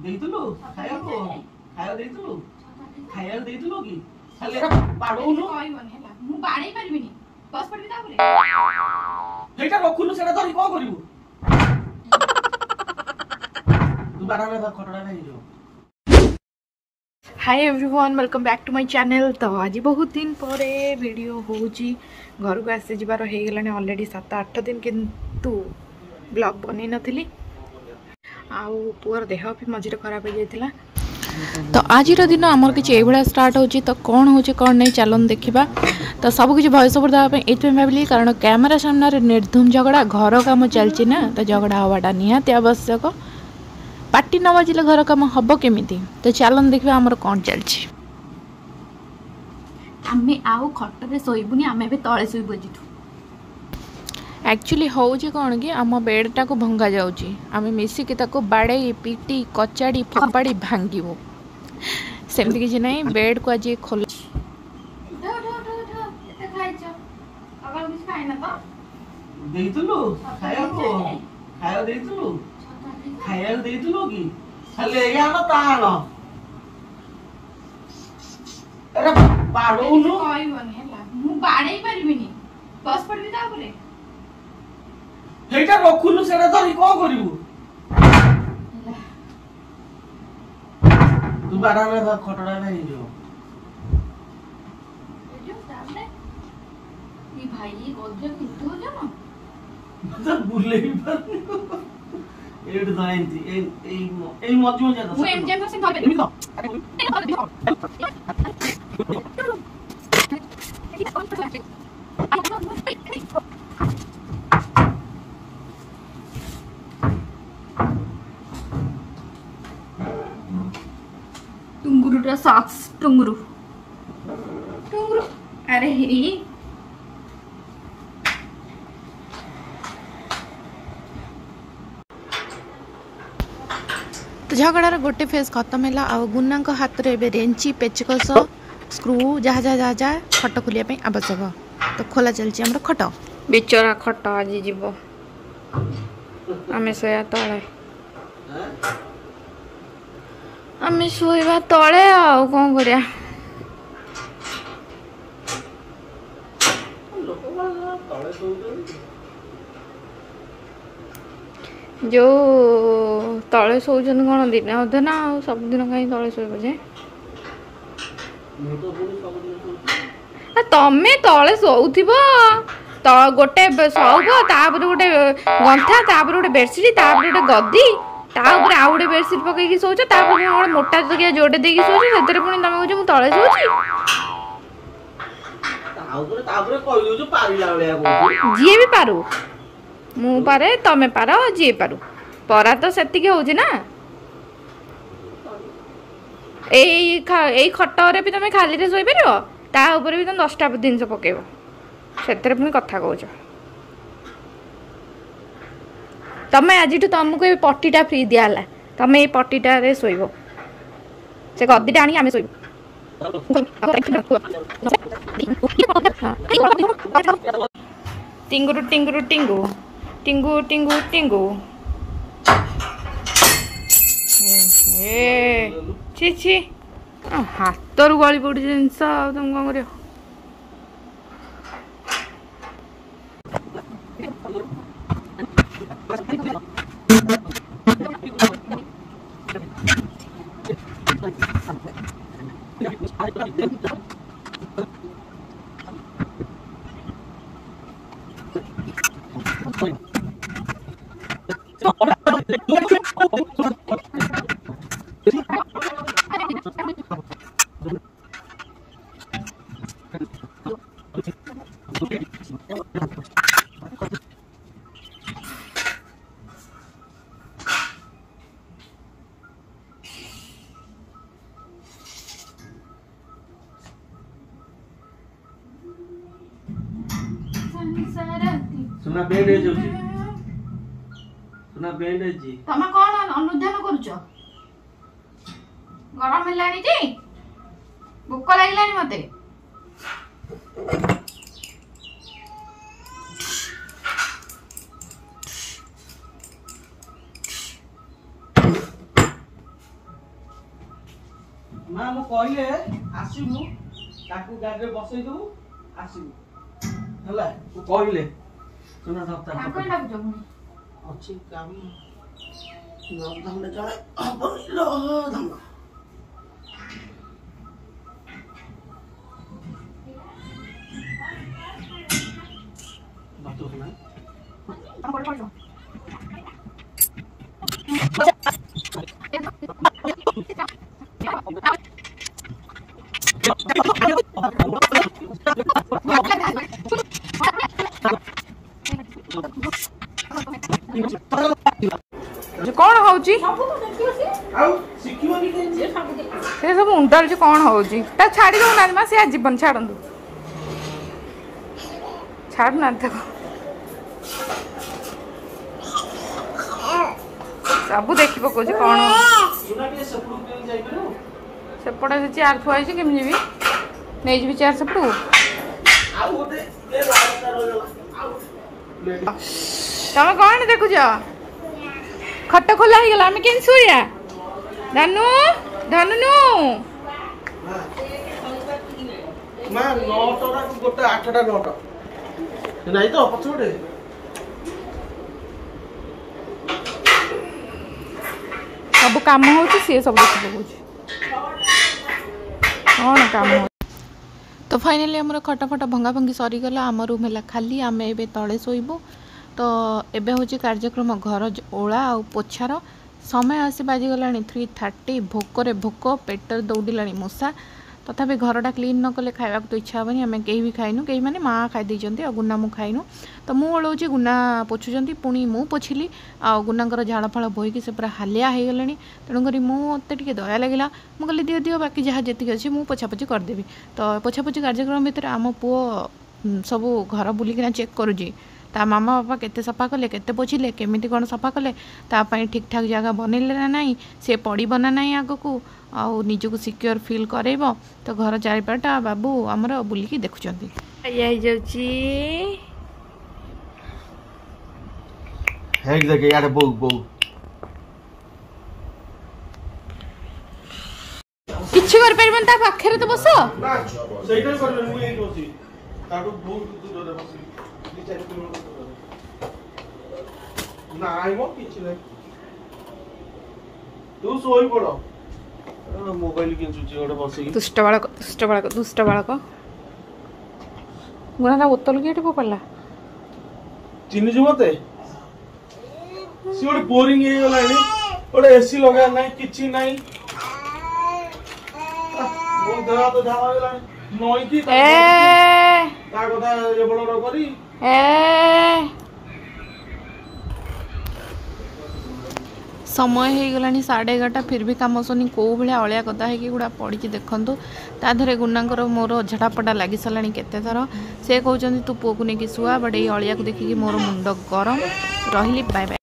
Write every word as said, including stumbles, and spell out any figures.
ଦେଇଥିଲୁ ଖାଇବାକୁ ଖାଇବାକୁ ଦେଇଥିଲୁ ଖାଇବାକୁ ଦେଇଥିଲୁ କି ଖାଲି ବାଡଉନୁ କହିବନି ହେଲା ମୁଁ ବାଡେଇ ପାରିବିନି ବସ ପଡିବି ତା ଉପରେ ସେଇଟା ରଖୁନୁ ସେଟା ଧରି କଣ କରିବୁ ତୁ ବାଡାରେ ଖଟଡା ହେଇଯିବ। Hi everyone welcome back to my channel. तो आज बहुत दिन पर वीडियो होची घर को आसी जबार हो गलानी ऑलरेडी सात आठ दिन किंतु ब्लॉग बनी नथिली आउ पुअर देह भी मझे खराब हो जाइतिला। तो आज दिन आमर किसी ये स्टार्ट होची तो कौन होची कौन नहीं चलन देखा। तो सब किसी वॉइस ओवर देवाई ये भाविली कारण कैमेरा सामने निर्धूम झगड़ा घर काम चलती ना तो झगड़ा हवाटा निहाती आवश्यक। पार्टी न बाजिले घर काम हम केमिति तो चलन देखिए आमर कौन चलछि। आमे आउ खटरे सोइबुनी आमे बे तळे सोइबो जिठु एक्चुअली होउछि कोन कि आम बेडटा को भंगा जाउछि आमे मिसी के ताको बाड़े पीटी कचाड़ी फपाड़ी भांगिबो सेमति किछि नै बेड को आज खोल उठो उठो उठो उठो एते खाइछो अगर किछ खाइना तो ଦେଇଥିଲୁ ଖାଇବାକୁ ଖାଇବାକୁ ଦେଇଥିଲୁ ଖାଇବାକୁ ଦେଇଥିଲୁ କି ଖାଲି ଏଇ ଆଣ ତା ଆଣ ଏରା ବାଡଉନୁ କହିବନି ହେଲା ମୁଁ ବାଡେଇ ପାରିବିନି ବସ ପଡିବି ତା ଉପରେ ସେଇଟା ରଖୁନୁ ସେଟା ଧରି କଣ କରିବୁ ତୁ ବାଡାରେ ଖଟଡା ହେଇଯିବ। ये भाई ये ओदिया किंतु हो जानो तो बुलेई पारनी एड दाइंती ए ए ए मत मत जाता वो एम जेम से भाबे एमी तो टुंगुरुटा सॉक्स टुंगुरु टुंगुरु अरे ही तो झगड़ार गोटे फेज खत्म है आ गुना हाथ में एवं रेंची पेचकस स्क्रू जहाँ जहाँ जहाँ जहाँ खट खोलिया आवश्यक तो खोला चलती आम खट बिचरा खट आज जीव आम शोया तले आम शोवा तले आउ कौन करिया जो तले शोचन कौन दिन अधे ना सबुदिन कहीं तले शोब जे तमें तले शोथब तो गोटे शौक तापर गोटे गंथा तापर गोटे बेडसीट तापर गोटे गदी तापर आउ गोटे बेडसीट पकईकि शोच तापर गोटे मोटा तकिया जोड़े देकी शोच से पुणी तुम कह तले शोची जी भी पारू मु पारे तमे पार जी पारू परा तो सेतिक होउछि ना एई खटरे भी तुम खाली रे सोई परियो ता ऊपर भी तुम दसटा जिनस पकेबो सेतरे पुणी कथा कहूछ तमे आज तुमको ये पट्टीटा फ्री दियाला तमे ये पट्टीटा रे सोइबो से गद्दीटा आनी आमे सोइबो टिंगुरु टिंगुरु टिंगु टिंगु टिंगु टिंगु ए छी छी हाथ रु गली पड़ी जिनस तुम कौन कर सुना बैंडेज होची सुना बैंडेज जी तमे कोन अनुध्यान करूछ गरम हेलानी जी भूख लागिलानी मते माँ मु कहले आसीबु ताकू गाड़ी बसई दबु आसीबु हला तू कहले सुना धक्का ताको लागु जमु अछि काम न धमले जा लो धम बात सुना हम बोल बोल कौन होउची आउ सिखिबनी के से सब उंटाल कौन होउची ता छाड़ी दो ना मा से जीवन छाड़ंदु छाड़ ना देखो सब देखि पकोची कौन सुना के सपड़ू के जाई करो सेपटे से चार थुआई छी केम जीवी नै जीवी चार सेपटू आउ ओते ए लागता रहला आउ तमे कौन देखु जा खट खोला ही गला हमें केन सोया धनु धनु मां नौटा गोटे आठटा नौटा नहीं तो पछोड़े सब काम होची से सब देखि पकोची कौन काम हो तो फाइनली हमर खटा फटा भंगा भंगी सरी गला आम रूम है खाली आम ए तले शोबू तो एबे होची कार्यक्रम घर ओला आ पोछार समय आसी बाजिगला थ्री थर्टी भोकरे भोक पेटर दौड़िला मशा तथापि घरटा क्लीन न कले खाइबा तो इच्छा हेनी आम कहीं भी खाइनु कहीं मैंने माँ खाई गुना मु खाइनु तो मु ओलाऊँगी गुना पोछुंट पुणी मु पोछिली आ गुनाकर झाड़ फाड़ बोईकी से पूरा हालिया हो गले तेणुक मत टे दया लगे मुझे दियो दियो बाकी जहाँ जी अच्छी मुझे पोछापोछि करदेवी तो पोछापोछि कार्यक्रम भितर आम पुओ सब घर बुलिकिना चेक करुँची ता मामा बापा केते सफा कले केते पोछिले केमिति कौन सफा कले तापाई ठीक ठाक जगह बनइले ना नहीं से पड़ब ना नहीं आग को आउ निजको सिक्योर फील करेब तो घर चारिपाटा बाबू आमर बुलिकी देखुचंती हेक देखे यार बौ बौ किछु कर परबन ता पाखरे तो बस ना सेटा करले मु एई बसी ताडू बहुत दूर रे बसी ना आइमो किछि नै तू सोई पड़ो मोबाइल के चुची ओडे बसी दुष्ट बालक दुष्ट बालक दुष्ट बालक गुना का बोतल के एठो पड़ला चिन्ह जो मते सी ओडे बोरिंग हे गलानी ओडे एसी लगा नाही किछि नाही मो देहा तो झावा गलानी नई की ए ता कथा ए बड़ रो करी ए समय हो गला साढ़े एगारटा फिर भी कम सनी कौ भाया अलिया कदा है गुड़ा पड़ी देखूँ ताधरे गुनाकर मोर झटापटा लगी सारा केते थर से कहते तू पुओ को लेकिन शुआ बट ये अलिया को देखिकी मोर मुंड गरम रही बाय बाय।